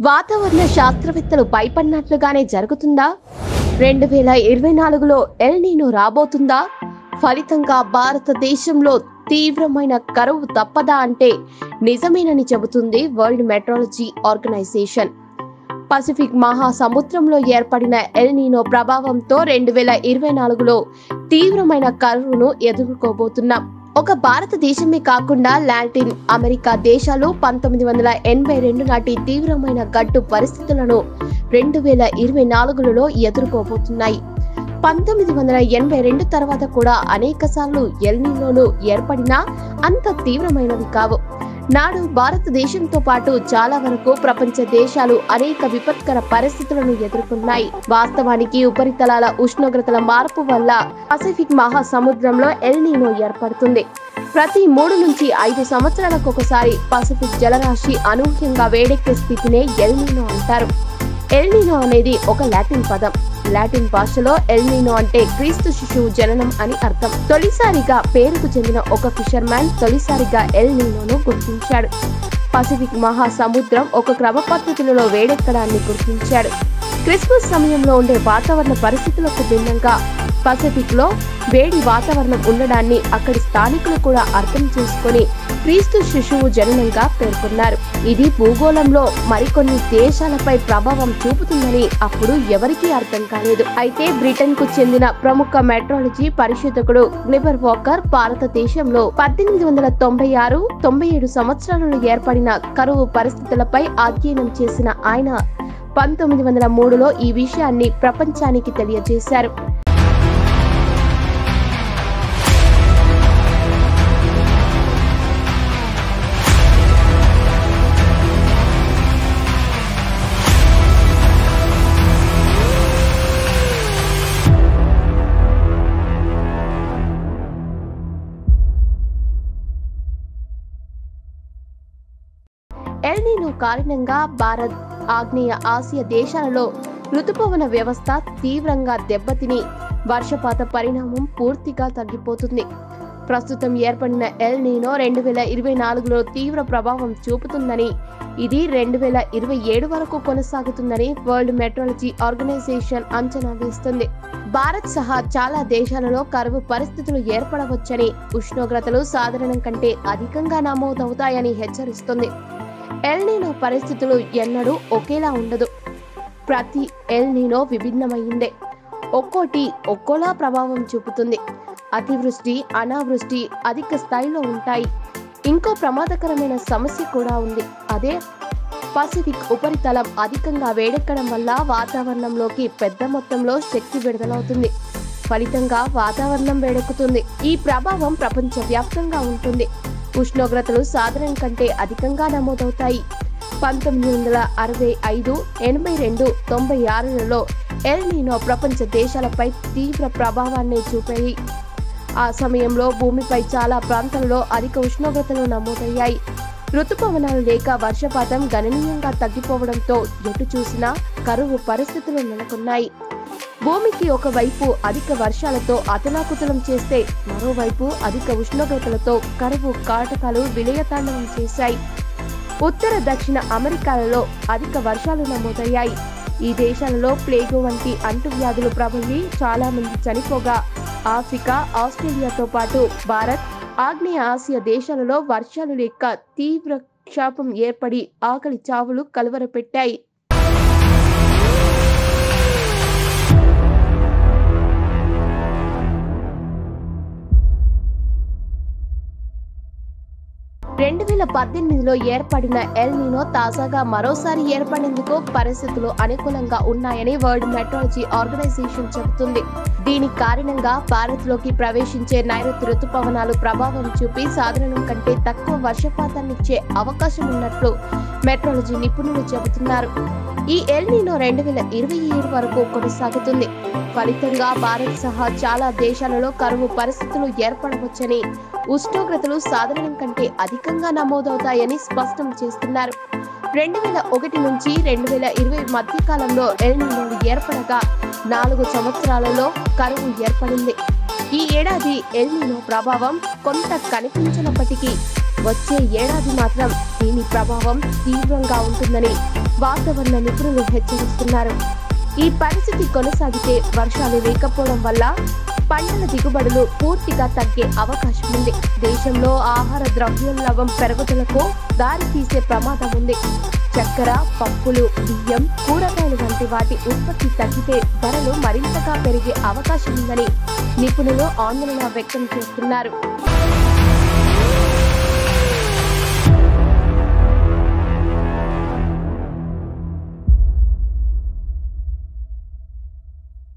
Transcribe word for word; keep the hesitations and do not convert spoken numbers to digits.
వాతావరణ శాస్త్రవేత్తలు భయపడినట్లుగానే జరుగుతుందా? రెండు వేల ఇరవై నాలుగులో ఎల్ నీనో రాబోతుందా? ఫలితంగా భారతదేశంలో తీవ్రమైన కరువు తప్పదా అంటే నిజమేనని చెబుతుంది వరల్డ్ మెట్రాలజీ ఆర్గనైజేషన్. పసిఫిక్ మహాసముద్రంలో ఏర్పడిన ఎల్ నీనో ప్రభావంతో రెండు వేల ఇరవై నాలుగులో తీవ్రమైన కరువును ఎదుర్కోబోతున్నాం. ఒక భారతదేశమే కాకుండా లాటిన్ అమెరికా దేశాలు పంతొమ్మిది వందల ఎనభై రెండు నాటి తీవ్రమైన గడ్డు పరిస్థితులను రెండు వేల ఇరవై నాలుగులలో ఎదుర్కోబోతున్నాయి. పంతొమ్మిది వందల ఎనభై రెండు తర్వాత కూడా అనేక సార్లు ఎల్ నీనోలు ఏర్పడినా అంత తీవ్రమైనవి కావు. నాడు భారతదేశంతో పాటు చాలా వరకు ప్రపంచ దేశాలు అనేక విపత్కర పరిస్థితులను ఎదుర్కొన్నాయి. వాస్తవానికి ఉపరితలాల ఉష్ణోగ్రతల మార్పు వల్ల పసిఫిక్ మహాసముద్రంలో ఎల్ నీనో ఏర్పడుతుంది. ప్రతి మూడు నుంచి ఐదు సంవత్సరాలకు ఒకసారి పసిఫిక్ జలరాశి అనూహ్యంగా వేడెక్కే స్థితినే ఎల్ నీనో అంటారు. ఎల్ నీనో అనేది ఒక లాటిన్ పదం. లాటిన్ భాషలో ఎల్ నీనో అంటే క్రీస్తు శిశువు జననం అని అర్థం. తొలిసారిగా పేరుకు చెందిన ఒక ఫిషర్ మ్యాన్ తొలిసారిగా ఎల్ నీనోను గుర్తించాడు. పసిఫిక్ మహాసముద్రం ఒక క్రమ పద్ధతులలో వేడెక్కడాన్ని గుర్తించాడు. క్రిస్మస్ సమయంలో ఉండే వాతావరణ పరిస్థితులకు భిన్నంగా పసిఫిక్ లో వేడి వాతావరణం ఉండడాన్ని అక్కడి స్థానికులు కూడా అర్థం చేసుకుని క్రీస్తు శిశువు జననంగా పేర్కొన్నారు. ఇది భూగోళంలో మరికొన్ని దేశాలపై ప్రభావం చూపుతుందని అప్పుడు ఎవరికీ అర్థం కాలేదు. అయితే బ్రిటన్ కు చెందిన ప్రముఖ మెట్రాలజీ పరిశోధకుడు గ్లిబర్ వాకర్ భారతదేశంలో పద్దెనిమిది వందల తొంభై ఆరు తొంభై ఏడు సంవత్సరాలలో ఏర్పడిన కరువు పరిస్థితులపై అధ్యయనం చేసిన ఆయన పంతొమ్మిది వందల మూడులో ఈ విషయాన్ని ప్రపంచానికి తెలియజేశారు. ఎల్ నీనో కారణంగా భారత్, ఆగ్నేయ ఆసియా దేశాలలో ఋతుపవన వ్యవస్థ తీవ్రంగా దెబ్బతిని వర్షపాత పరిణామం పూర్తిగా తగ్గిపోతుంది. ప్రస్తుతం ఏర్పడిన ఎల్ నీనో రెండు వేల ఇరవై నాలుగులో తీవ్ర ప్రభావం చూపుతుందని, ఇది రెండు వేల ఇరవై ఏడు వరకు కొనసాగుతుందని వరల్డ్ మెట్రాలజీ ఆర్గనైజేషన్ అంచనా వేస్తుంది. భారత్ సహా చాలా దేశాలలో కరువు పరిస్థితులు ఏర్పడవచ్చని, ఉష్ణోగ్రతలు సాధారణం కంటే అధికంగా నమోదవుతాయని హెచ్చరిస్తుంది. ఎల్ నీనో పరిస్థితులు ఎన్నడూ ఒకేలా ఉండదు. ప్రతి ఎల్ నీనో విభిన్నమైందే. ఒక్కోటి ఒక్కోలా ప్రభావం చూపుతుంది. అతివృష్టి, అనావృష్టి అధిక స్థాయిలో ఉంటాయి. ఇంకో ప్రమాదకరమైన సమస్య కూడా ఉంది. అదే పసిఫిక్ ఉపరితలం అధికంగా వేడెక్కడం వల్ల వాతావరణంలోకి పెద్ద మొత్తంలో శక్తి విడుదలవుతుంది. ఫలితంగా వాతావరణం వేడెక్కుతుంది. ఈ ప్రభావం ప్రపంచ వ్యాప్తంగా ఉంటుంది. ఉష్ణోగ్రతలు సాధారణం కంటే అధికంగా నమోదవుతాయి. పంతొమ్మిది వందల అరవై ఐదు ఎనభై రెండు తొంభై ఆరులలో ఎల్ నీనో ప్రపంచ దేశాలపై తీవ్ర ప్రభావాన్ని చూపాయి. ఆ సమయంలో భూమిపై చాలా ప్రాంతాలలో అధిక ఉష్ణోగ్రతలు నమోదయ్యాయి. ఋతుపవనాలు లేక వర్షపాతం గణనీయంగా తగ్గిపోవడంతో ఎటు చూసినా కరువు పరిస్థితులు నెలకొన్నాయి. భూమికి ఒకవైపు అధిక వర్షాలతో అతలాకుతలం చేస్తే, మరోవైపు అధిక ఉష్ణోగ్రతలతో కరువు కాటకాలు విలయతాండవం చేశాయి. ఉత్తర దక్షిణ అమెరికాలలో అధిక వర్షాలు నమోదయ్యాయి. ఈ దేశాలలో ప్లేగు వంటి అంటువ్యాధులు ప్రబలి చాలా మంది చనిపోగా, ఆఫ్రికా, ఆస్ట్రేలియాతో పాటు భారత్, ఆగ్నేయ ఆసియా దేశాలలో వర్షాలు లేక తీవ్ర క్షామం ఏర్పడి ఆకలి చావులు కలవరపెట్టాయి. రెండు వేల పద్దెనిమిదిలో ఏర్పడిన ఎల్ నీనో తాజాగా మరోసారి ఏర్పడేందుకు పరిస్థితులు అనుకూలంగా ఉన్నాయని వరల్డ్ మెట్రాలజీ ఆర్గనైజేషన్ చెబుతుంది. దీని కారణంగా భారత్ లోకి ప్రవేశించే నైరుతి ఋతుపవనాలు ప్రభావం చూపి సాధారణం కంటే తక్కువ వర్షపాతాన్నిచ్చే అవకాశం ఉన్నట్లు మెట్రాలజీ నిపుణులు చెబుతున్నారు. ఈ ఎల్ నీనో రెండు వేల ఇరవై ఏడు వరకు కొనసాగుతుంది. ఫలితంగా భారత్ సహా చాలా దేశాలలో కరువు పరిస్థితులు ఏర్పడవచ్చని, ఉష్ణోగ్రతలు సాధారణం కంటే అధికంగా నమోదవుతాయని స్పష్టం చేస్తున్నారు. రెండు వేల ఒకటి నుంచి రెండు వేల ఇరవై మధ్య కాలంలో ఎల్ నీనో ఏర్పడగా నాలుగు సంవత్సరాలలో కరువు ఏర్పడింది. ఈ ఏడాది ఎల్ నీనో ప్రభావం కొంత కనిపించినప్పటికీ వచ్చే ఏడాది మాత్రం దీని ప్రభావం తీవ్రంగా ఉంటుందని వాతావరణ నిపుణులు హెచ్చరిస్తున్నారు. ఈ పరిస్థితి కొనసాగితే వర్షాలు లేకపోవడం వల్ల పంటల దిగుబడులు పూర్తిగా తగ్గే అవకాశం ఉంది. దేశంలో ఆహార ద్రవ్యోల్బణం పెరుగుదలకు దారితీసే ప్రమాదం ఉంది. చక్కెర, పప్పులు, బియ్యం, కూరగాయలు వంటి వాటి ఉత్పత్తి తగ్గితే ధరలు మరింతగా పెరిగే అవకాశం ఉందని నిపుణులు ఆందోళన వ్యక్తం చేస్తున్నారు.